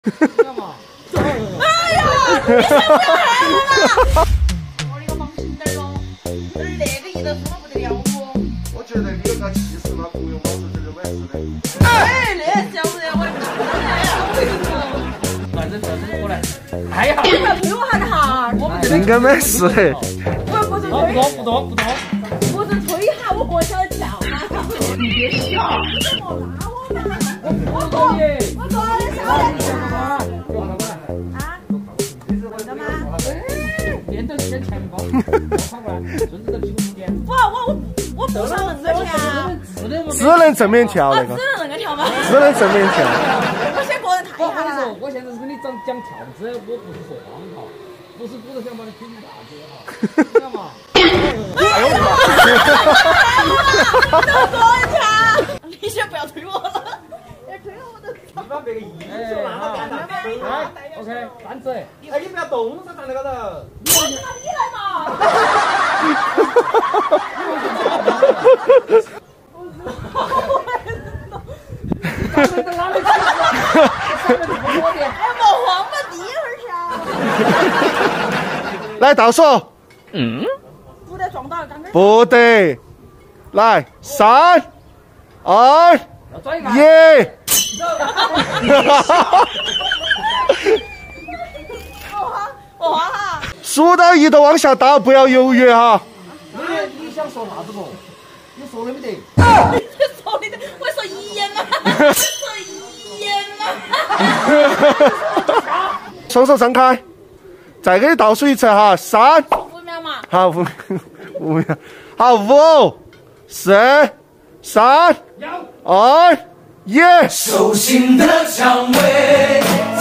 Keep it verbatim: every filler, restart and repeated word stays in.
干嘛？哎呀！你想不要害我了？我那个忙心点喽，那个一头说不得了哦。 我觉得你有个气势嘛，不用老子这个晚事的。哎，那小子我反正反正过来。哎呀！ 你要推我下的哈， 应该没事的。 我不是推。 不多不多不多。 我是推一下我过小的跳嘛。你别笑。你莫拉我嘛。我过你。我过的小的跳。啊？干嘛？ 面对先钱包，我跑过来，顺着这屁股中间。 不，我我不想那个跳。 只能正面跳那个。 只能那个跳吗？ 只能正面跳。 我先过来抬一下了。 我现在是跟你讲讲跳姿，我不是说光跑，不是不是想把你推进大街哈，知道吗？ 哎呦我的妈！都过一下，你先不要推我了，要推我我都。 你把别个衣服拿到干了。 来 ，OK， 站直。 哎，你不要动，噻，站那个头。 我是拿你来嘛。哎，莫慌嘛，第一会儿跳。 来倒数。 嗯。 不得撞到，刚刚。 不得。来，三、二、一。 我慌哈。 数到一都往下倒，不要犹豫哈。 你你想说啥子不？你说了没得？ 你说你的，我说一言嘛，我说一言嘛。 双手张开，再给你倒数一次哈，三。 五秒嘛。 好，五五秒。好，五、四、三、二、一。 手心的蔷薇。